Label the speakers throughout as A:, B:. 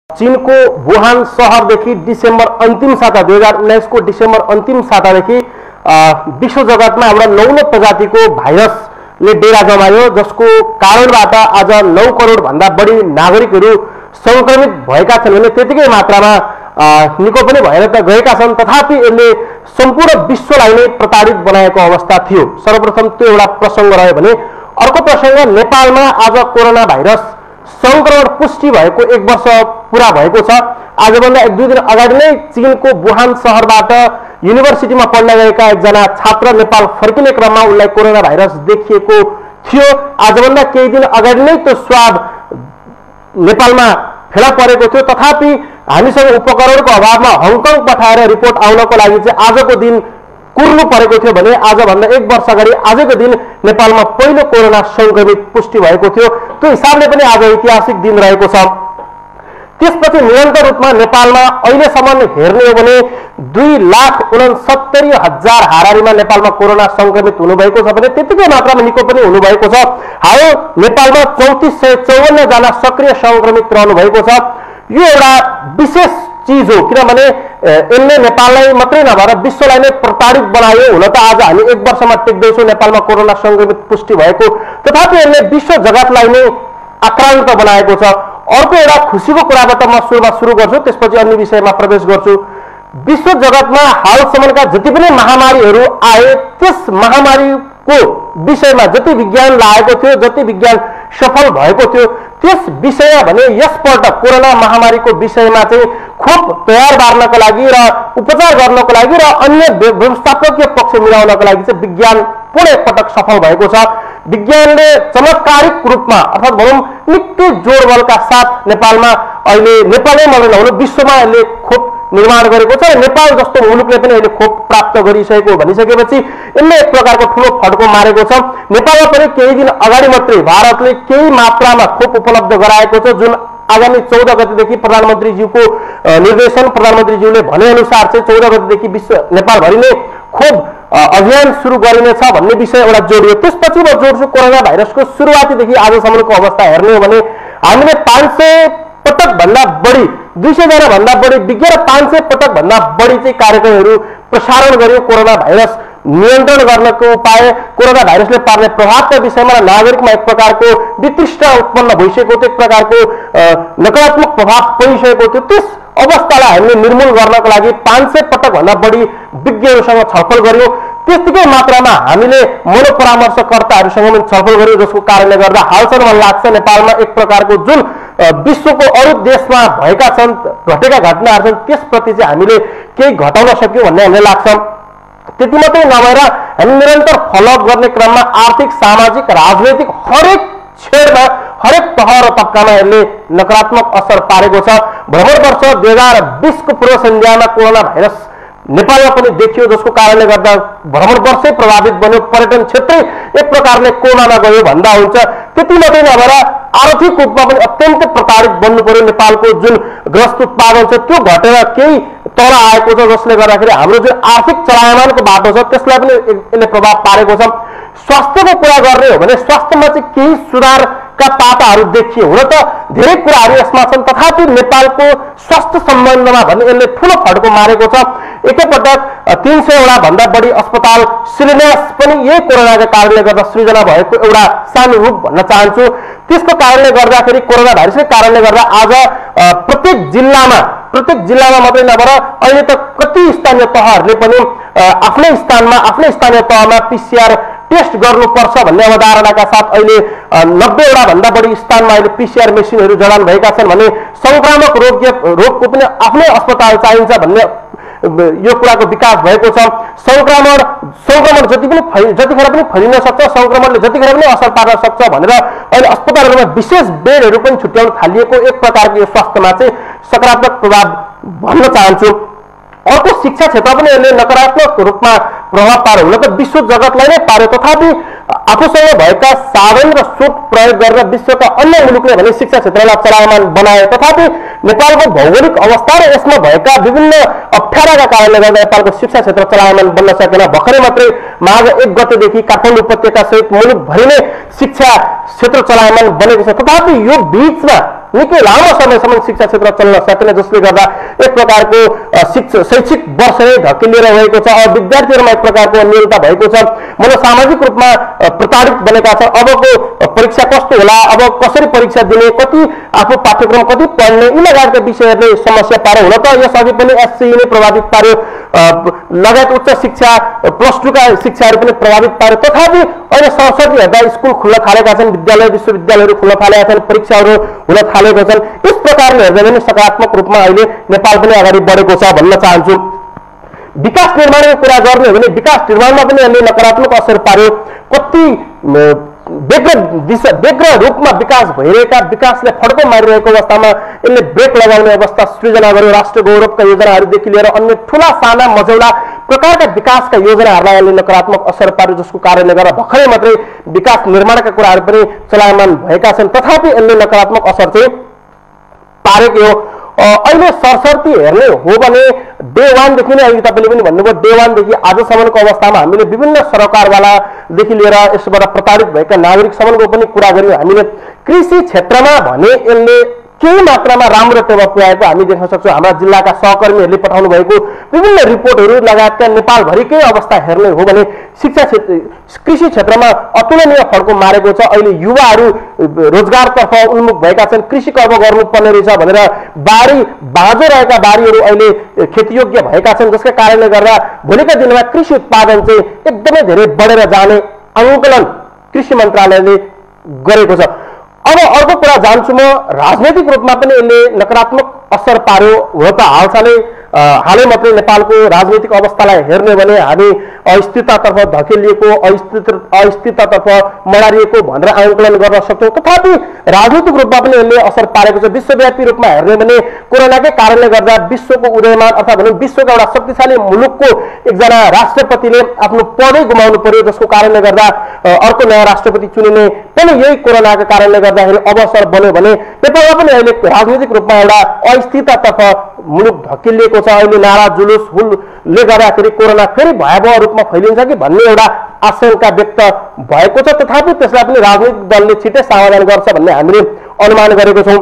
A: चीनको Wuhan शहरदेखि December अन्तिम साता 2019 को डिसेम्बर अन्तिम सातादेखि विश्व जगतमा एउटा नौलो प्रजातिको भाइरसले डेरा जमायो, जसको कारणबाट आज 9 करोड भन्दा बढी नागरिकहरू संक्रमित भएका छन् भने त्यतिकै मात्रामा निको पनि भएर त गएका छन्। तथापि यसले सम्पूर्ण विश्वलाई नै प्रताडित बनाएको अवस्था थियो। सर्वप्रथम त्यो एउटा प्रसंग रह्यो भने अर्को प्रसंग नेपालमा आज कोरोना भाइरस संक्रमण पुष्टि भएको 1 वर्ष पूरा भएको छ। आजभन्दा 1-2 दिन अगाडि नै चीनको वुहान शहरबाट युनिभर्सिटीमा पढ्न गएका एकजना छात्र नेपाल फर्किने क्रममा उनलाई कोरोना भाइरस देखिएको थियो। आजभन्दा केही दिन अगाडि नै त्यो स्वाब नेपालमा फेला परेको थियो। तथापि हामीसँग उपकरणको अभावमा हङकङ पठाएर रिपोर्ट आउनको लागि चाहिँ आजको दिन कुर्नु परेको थियो भने आजभन्दा 1 वर्ष अगाडि आजको दिन नेपालमा पहिलो कोरोना संक्रमित पुष्टि भएको थियो। त्यो हिसाबले पनि आज ऐतिहासिक दिन रहेको छ। त्यसपछि निरन्तर रूपमा नेपालमा अहिलेसम्म हेर्ने हो भने 2,69,000 हारारीमा नेपालमा कोरोना संक्रमित हुनुभएको छ भने त्यतिकै मात्रामा निको पनि हुनुभएको छ। हाल नेपालमा 3454 जना सक्रिय संक्रमित रहनु भएको छ। यो एउटा विशेष चीज हो, किनभने यसले नेपाललाई मात्रै नभएर विश्वलाई नै प्रताडित बनायो। हुन त आज हामी 1 वर्षमा टेक्दैछौँ नेपालमा कोरोना संक्रमित पुष्टि भएको, तथापि यसले विश्व जगतलाई नै आक्रान्त बनाएको छ। अर्को एउटा खुसीको कुराबाट म सुरु गर्छु, त्यसपछि अन्य विषयमा प्रवेश गर्छु। विश्व जगतमा हालसम्मका जति पनि महामारीहरू आए त्यस महामारीको विषयमा जति विज्ञान लागेको थियो, जति विज्ञान सफल भएको थियो, त्यस विषय भने यसपल्ट कोरोना महामारीको विषयमा चाहिँ खोप तयार पार्नको लागि र उपचार गर्नको लागि र अन्य व्यवस्थापकीय पक्ष मिलाउनको लागि चाहिँ विज्ञान पुनः एकपटक सफल भएको छ। विज्ञानले चमत्कारिक रूपमा अर्थात् भनौँ निकै जोडबलका साथ नेपालमा अहिले नेपालै मात्रै नहुनु विश्वमा यसले खोप निर्माण गरेको छ। नेपाल जस्तो मुलुकले पनि अहिले खोप प्राप्त गरिसकेको भनिसकेपछि यसले एक प्रकारको ठुलो फड्को मारेको छ। नेपालमा पनि केही दिन अगाडि मात्रै भारतले केही मात्रामा खोप उपलब्ध गराएको छ, जुन आगामी 14 गतेदेखि प्रधानमन्त्रीज्यूको निर्देशन, प्रधानमन्त्रीज्यूले भनेअनुसार चाहिँ 14 गतेदेखि विश्व नेपालभरि नै खोप अभियान सुरु गरिनेछ भन्ने विषय एउटा जोडियो। त्यसपछि म जोड्छु कोरोना भाइरसको सुरुवातीदेखि आजसम्मको अवस्था हेर्ने हो भने हामीले 500 पटक भन्दा बढी 200 जना भन्दा बढी विज्ञ र 500 पटक भन्दा बढी चाहिँ कार्यक्रमहरू प्रसारण गर्यो कोरोना भाइरस नियन्त्रण गर्नको उपाय, कोरोना भाइरसले पार्ने प्रभावका विषयमा र नागरिकमा एक प्रकारको वितृष्णा उत्पन्न भइसकेको थियो, एक प्रकारको नकारात्मक प्रभाव परिसकेको थियो। त्यस अवस्थालाई हामीले निर्मूल गर्नको लागि 500 पटक भन्दा बढी विज्ञहरूसँग छलफल गर्यो। त्यतिकै मात्रामा हामीले मनोपरामर्शकर्ताहरूसँग पनि छलफल गर्यो, जसको कारणले गर्दा हालसम्म मलाई लाग्छ नेपालमा एक प्रकारको जुन विश्वको अरू देशमा भएका छन् घटेका घटनाहरू छन् त्यसप्रति चाहिँ हामीले केही घटाउन सक्यौँ भन्ने हामीलाई लाग्छ। त्यति मात्रै नभएर हामी निरन्तर फलोअप गर्ने क्रममा आर्थिक, सामाजिक, राजनैतिक हरेक क्षेत्रमा हरेक तह र तबकामा यसले नकारात्मक असर पारेको छ। भ्रमण वर्ष 2020 को पूर्व सन्ध्यामा कोरोना भाइरस नेपालमा पनि देखियो, जसको कारणले गर्दा भ्रमण वर्षै प्रभावित बन्यो, पर्यटन क्षेत्रै एक प्रकारले कोमामा गयो भन्दा हुन्छ। त्यति मात्रै नभएर आर्थिक रूपमा पनि अत्यन्त प्रताडित बन्नु पर्यो। नेपालको जुन ग्रस्त उत्पादन छ त्यो घटेर केही तल आएको छ, जसले गर्दाखेरि हाम्रो जुन आर्थिक चलायमानको बाटो छ त्यसलाई पनि यसले प्रभाव पारेको छ। स्वास्थ्यको कुरा गर्ने हो भने स्वास्थ्यमा चाहिँ केही सुधारका पाताहरू देखिए। हुन त धेरै कुराहरू यसमा छन्, तथापि नेपालको स्वास्थ्य सम्बन्धमा भने यसले ठुलो फड्को मारेको छ। एकैपटक 300 वटा भन्दा बढी अस्पताल शिलान्यास पनि यही कोरोनाका कारणले गर्दा सृजना भएको एउटा सानो रूप भन्न चाहन्छु। त्यसको कारणले गर्दाखेरि कोरोना भाइरसकै कारणले गर्दा आज प्रत्येक जिल्लामा मात्रै नभएर अहिले त कति स्थानीय तहहरूले पनि आफ्नै स्थानमा आफ्नै स्थानीय तहमा PCR टेस्ट गर्नुपर्छ भन्ने अवधारणाका साथ अहिले 90 वटा भन्दा बढी स्थानमा अहिले PCR मेसिनहरू जडान भएका छन् भने संक्रामक रोगको पनि आफ्नै अस्पताल चाहिन्छ भन्ने यो कुराको विकास भएको छ। संक्रमण जतिखेर पनि फैलिन सक्छ, संक्रमणले जतिखेर पनि असर पार्न सक्छ भनेर अहिले अस्पतालहरूमा विशेष बेडहरू पनि छुट्याउन थालिएको एक प्रकारको यो स्वास्थ्यमा चाहिँ सकारात्मक प्रभाव भन्न चाहन्छु। अर्को शिक्षा क्षेत्र पनि यसले नकारात्मक रूपमा प्रभाव पार्यो। हुन त विश्व जगतलाई नै पार्यो, तथापि आफूसँग भएका साधन र सोच प्रयोग गरेर विश्वका अन्य मुलुकले भने शिक्षा क्षेत्रलाई चलायमान बनाए। तथापि नेपालको भौगोलिक अवस्था र यसमा भएका विभिन्न अप्ठ्याराका कारणले गर्दा नेपालको शिक्षा क्षेत्र चलायमान बन्न सकेन। भर्खरै मात्रै माघ 1 गतेदेखि काठमाडौँ उपत्यका सहित मुलुकभरि नै शिक्षा क्षेत्र चलायमान बनेको छ। तथापि यो बीचमा निकै लामो समयसम्म शिक्षा क्षेत्र चल्न सकेन, जसले गर्दा एक प्रकारको शैक्षिक वर्ष नै धकिलिएर रहेको छ। अब विद्यार्थीहरूमा एक प्रकारको न्यूनता भएको छ, मनोसामाजिक रूपमा प्रताडित बनेका छन्। अबको परीक्षा कस्तो होला, अब कसरी परीक्षा दिने, कति आफू पाठ्यक्रम कति पढ्ने, यी लगायतका विषयहरूले समस्या पार्यो। हुन त यसअघि पनि एससीई नै प्रभावित पार्यो, लगायत उच्च शिक्षा +2 का शिक्षाहरू पनि प्रभावित पार्यो। तथापि अहिले सरस्वती हेर्दा स्कुल खुल्न थालेका छन्, विद्यालय विश्वविद्यालयहरू खुल्न थालेका छन्, परीक्षाहरू हुन थालेका छन्। यस प्रकारले हेर्दा पनि सकारात्मक रूपमा अहिले नेपाल पनि अगाडि बढेको छ भन्न चाहन्छु। विकास निर्माणको कुरा गर्ने हो भने विकास निर्माणमा पनि यसले नकारात्मक असर पार्यो। कति बेग्र रूपमा विकास भइरहेका, विकासले फड्को मारिरहेको अवस्थामा यसले ब्रेक लगाउने अवस्था सृजना गर्यो। राष्ट्र गौरवका योजनाहरूदेखि लिएर अन्य ठुला साना मझौला प्रकारका विकासका योजनाहरूलाई यसले नकारात्मक असर पार्यो, जसको कारणले गर्दा भर्खरै मात्रै विकास निर्माणका कुराहरू पनि चलायमान भएका छन्। तथापि यसले नकारात्मक असर चाहिँ पारेको हो। अहिले सरसर्ती हेर्ने हो भने डे 1 देखि नै, अहिले तपाईँले पनि भन्नुभयो, डे 1 देखि आजसम्मको अवस्थामा हामीले विभिन्न सरकारवालादेखि लिएर यसबाट प्रताडित भएका नागरिकसम्मको पनि कुरा गर्यौँ। हामीले कृषि क्षेत्रमा भने यसले केही मात्रामा राम्रो टेवा पुर्याएको हामी देख्न सक्छौँ। हाम्रा जिल्लाका सहकर्मीहरूले पठाउनु भएको विभिन्न रिपोर्टहरू लगायतका नेपालभरिकै अवस्था हेर्ने हो भने शिक्षा क्षेत्र कृषि क्षेत्रमा अतुलनीय फड्को मारेको छ। अहिले युवाहरू रोजगारतर्फ उन्मुख भएका छन्, कृषि कर्म गर्नुपर्ने रहेछ भनेर बाँझो रहेका बारीहरू अहिले खेतीयोग्य भएका छन्, जसका कारणले गर्दा भोलिका दिनमा कृषि उत्पादन चाहिँ एकदमै धेरै बढेर जाने आंकलन कृषि मन्त्रालयले गरेको छ। अब अर्को कुरा जान्छु म, राजनैतिक रूपमा पनि यसले नकारात्मक असर पार्यो। हुन त हालै मात्रै नेपालको राजनैतिक अवस्थालाई हेर्ने भने हामी अस्थिरतातर्फ धकेलिएको, अस्थिरतातर्फ मडारिएको भनेर आंकलन गर्न सक्छौँ। तथापि राजनैतिक रूपमा पनि यसले असर पारेको छ। विश्वव्यापी रूपमा हेर्ने भने कोरोनाकै कारणले गर्दा विश्वको उदयमान अथवा भनौँ विश्वका एउटा शक्तिशाली मुलुकको एकजना राष्ट्रपतिले आफ्नो पदै गुमाउनु पर्यो, जसको कारणले गर्दा अर्को नयाँ राष्ट्रपति चुनिने पनि यही कोरोनाका कारणले गर्दाखेरि अवसर बन्यो भने नेपालमा पनि अहिले राजनैतिक रूपमा एउटा अस्थिरतातर्फ मुलुक धकिलिएको छ। अहिले नारा जुलुस हुलले गर्दाखेरि कोरोना फेरि भयावह रूपमा फैलिन्छ कि भन्ने एउटा आशंका व्यक्त भएको छ। तथापि त्यसलाई पनि राजनैतिक दलले छिटै समाधान गर्छ भन्ने हामीले अनुमान गरेको छौँ।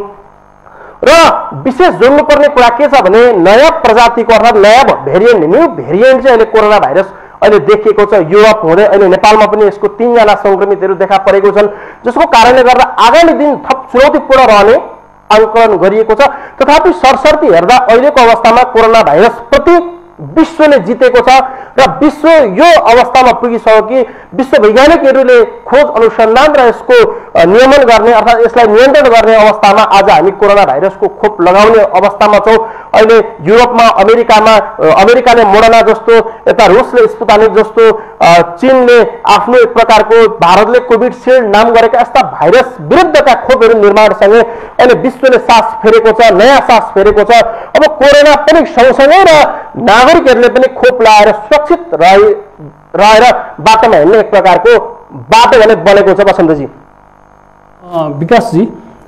A: र विशेष जोड्नुपर्ने कुरा के छ भने नयाँ प्रजातिको अर्थात् नयाँ भेरिएन्ट, न्यू भेरिएन्ट चाहिँ अहिले कोरोना भाइरस अहिले देखिएको छ। युरोप हुँदै अहिले नेपालमा पनि यसको 3 जना संक्रमितहरू देखा परेको छन्, जसको कारणले गर्दा आगामी दिन थप चुनौतीपूर्ण रहने आंकलन गरिएको छ। तथापि सरसर्ती हेर्दा अहिलेको अवस्थामा कोरोना भाइरस प्रति विश्वले जितेको छ र विश्व यो अवस्थामा पुगिसक्यो कि विश्व वैज्ञानिकहरूले खोज अनुसन्धान र यसको नियमन गर्ने अर्थात् यसलाई नियन्त्रण गर्ने अवस्थामा आज हामी कोरोना भाइरसको खोप लगाउने अवस्थामा छौँ। अहिले युरोपमा अमेरिकाले मोडर्ना जस्तो, यता रुसले स्पुतनिक जस्तो, चीनले आफ्नो एक प्रकारको भारतले कोभिडशील्ड नाम गरेका यस्ता भाइरस विरुद्धका खोपहरू निर्माणसँगै अहिले विश्वले सास फेरेको छ, नयाँ सास फेरेको छ। अब कोरोना पनि सँगसँगै र नागरिकहरूले पनि खोप लगाएर सुरक्षित रहेर बाटोमा हिँड्ने एक प्रकारको बाटो भने बनेको छ। बसन्तजी,
B: विकासजी,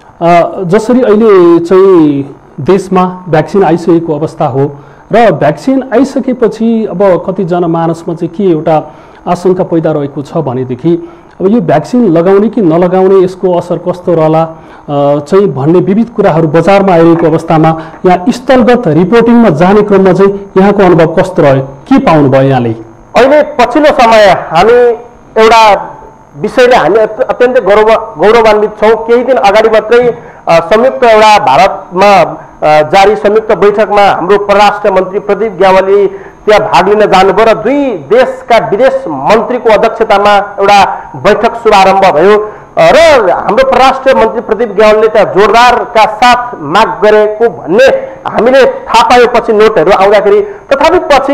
B: जसरी अहिले चाहिँ देशमा भ्याक्सिन आइसकेको अवस्था हो र भ्याक्सिन आइसकेपछि अब कति जनमानसमा चाहिँ के एउटा आशंका पैदा रहेको छ भनेदेखि अब यो भ्याक्सिन लगाउने कि नलगाउने, यसको असर कस्तो रहला चाहिँ भन्ने विविध कुराहरू बजारमा आइरहेको अवस्थामा यहाँ स्थलगत रिपोर्टिङमा जाने क्रममा चाहिँ यहाँको अनुभव कस्तो रह्यो, के पाउनुभयो यहाँले?
A: अहिले पछिल्लो समय हामी एउटा विषयले हामी अत्यन्तै गौरवान्वित छौँ। केही दिन अगाडि मात्रै संयुक्त एउटा भारतमा जारी संयुक्त बैठकमा हाम्रो परराष्ट्र मन्त्री प्रदीप ग्यावाली त्यहाँ भाग लिन जानुभयो र 2 देशका विदेश मन्त्रीको अध्यक्षतामा एउटा बैठक शुभारम्भ भयो र हाम्रो परराष्ट्र मन्त्री प्रदीप ग्यावालीले त्यहाँ जोरदारका साथ माग गरेको भन्ने हामीले थाहा पायौँ पछि नोटहरू आउँदाखेरि। तथापि पछि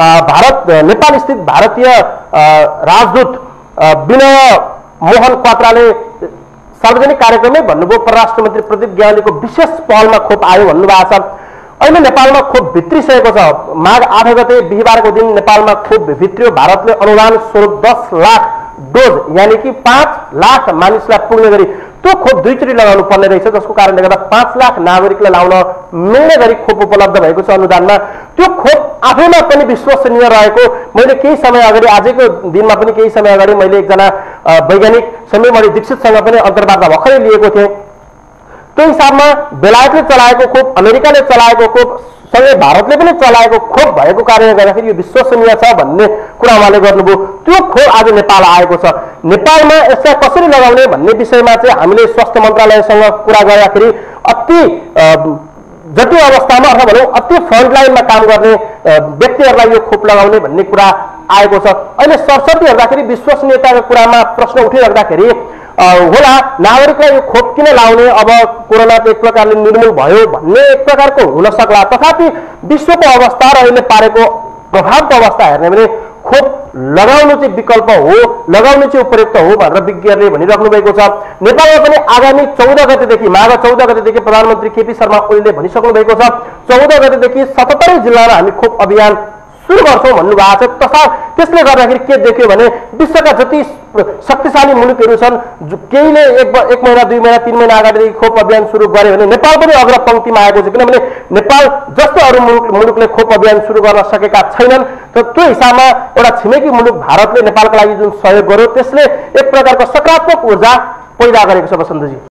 A: नेपाल स्थित भारतीय राजदूत विनय मोहन क्वात्राले सार्वजनिक कार्यक्रममै भन्नुभयो परराष्ट्र मन्त्री प्रदीप ग्यावालीको विशेष पहलमा खोप आयो भन्नुभएको छ। अहिले नेपालमा खोप भित्रिसकेको छ। माघ 8 गते बिहिबारको दिन नेपालमा खोप भित्रियो। भारतले अनुदान स्वरूप 10 लाख डोज यानी कि 5 लाख मानिसलाई पुग्ने गरी त्यो खोप 2 चोटि लगाउनु पर्ने रहेछ, जसको कारणले गर्दा 5 लाख नागरिकलाई लाउन मिल्ने गरी खोप उपलब्ध भएको छ अनुदानमा। त्यो खोप आफैमा पनि विश्वसनीय रहेको मैले केही समय अगाडि, आजको दिनमा पनि केही समय अगाडि मैले एकजना वैज्ञानिक समीरमणि दीक्षितसँग पनि अन्तर्वार्ता भर्खरै लिएको थिएँ त्यो हिसाबमा बेलायतले चलाएको खोप, अमेरिकाले चलाएको खोप, सँगै भारतले पनि चलाएको खोप भएको कारणले गर्दाखेरि यो विश्वसनीय छ भन्ने कुरा उहाँले गर्नुभयो। त्यो खोप आज नेपाल आएको छ। नेपालमा यसलाई कसरी लगाउने भन्ने विषयमा चाहिँ हामीले स्वास्थ्य मन्त्रालयसँग कुरा गर्दाखेरि अति जटिल अवस्थामा अथवा भनौँ अति फ्रन्टलाइनमा काम गर्ने व्यक्तिहरूलाई यो खोप लगाउने भन्ने कुरा आएको छ। अहिले सरस्वती हेर्दाखेरि विश्वसनीयताको कुरामा प्रश्न उठिराख्दाखेरि होला नागरिकलाई यो खोप किन लाउने, अब कोरोना त एक प्रकारले निर्मूल भयो भन्ने एक प्रकारको हुन सक्ला। तथापि विश्वको अवस्था र अहिले पारेको प्रभावको अवस्था हेर्ने भने खोप लगाउनु चाहिँ विकल्प हो, लगाउनु चाहिँ उपयुक्त हो भनेर विज्ञहरूले भनिराख्नु भएको छ। नेपालमा पनि आगामी 14 गतेदेखि माघ 14 गतेदेखि प्रधानमन्त्री केपी शर्मा ओलीले भनिसक्नु भएको छ 14 गतेदेखि 77 जिल्लामा हामी खोप अभियान सुरु गर्छौँ भन्नुभएको छ। त्यसले गर्दाखेरि के देख्यो भने विश्वका जति शक्तिशाली मुलुकहरू छन् केहीले एक महिना 2 महिना 3 महिना अगाडिदेखि खोप अभियान सुरु गर्यो भने नेपाल पनि अग्रपङ्क्तिमा आएको छ। किनभने नेपाल जस्तो अरू मुलुकले खोप अभियान सुरु गर्न सकेका छैनन्। त त्यो हिसाबमा एउटा छिमेकी मुलुक भारतले नेपालका लागि जुन सहयोग गर्यो त्यसले एक प्रकारको सकारात्मक ऊर्जा पैदा गरेको छ। वसन्तजी